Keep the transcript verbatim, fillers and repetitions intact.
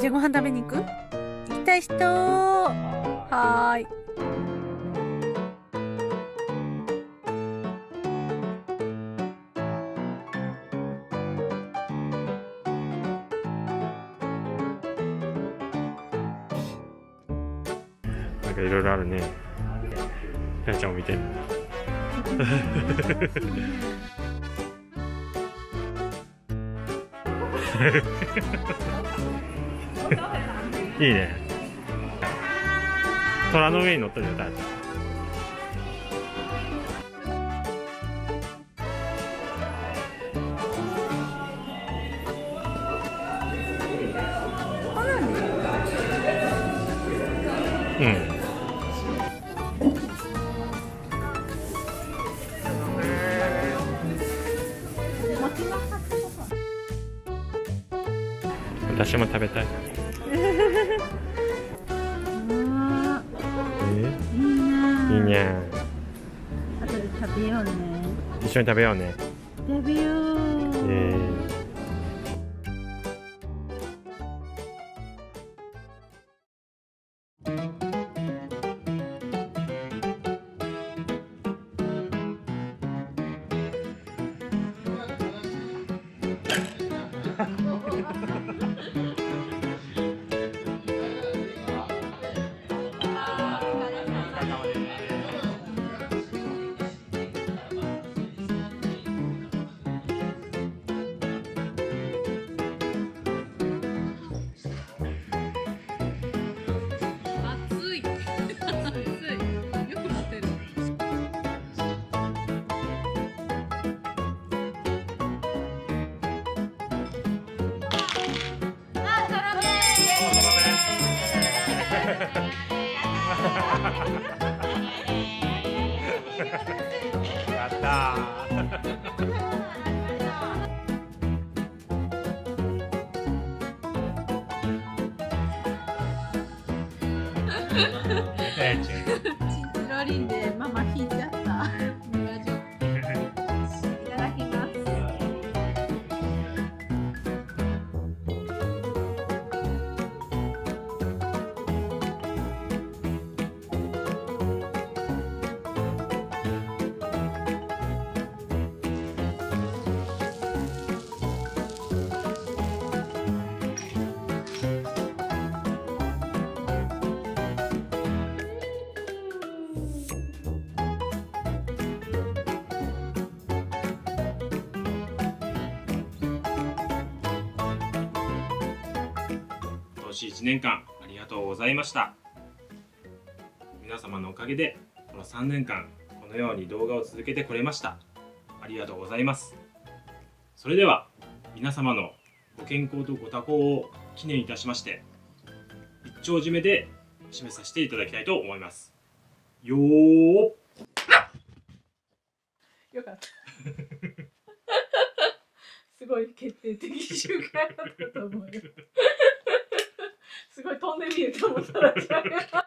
じゃあご飯食べに行く？行きたい人？はーい。 なんかいろいろあるね。なやちゃんを見て。いいね。虎の上に乗ったじゃん、たやちゃん。うん。私も食べたい。 いいな。 いいね。 後で食べようね。 一緒に食べようね。 食べよう。 えーやったー。 チンロリンでママ引いちゃった。いただきます。 今年いちねんかんありがとうございました。皆様のおかげでこのさんねんかんこのように動画を続けてこれました。ありがとうございます。それでは皆様のご健康とご多幸を記念いたしまして一丁締めで締めさせていただきたいと思います。よーよかった。すごい決定的瞬間だったと思うよ。すごい飛んでみると思ったら違う。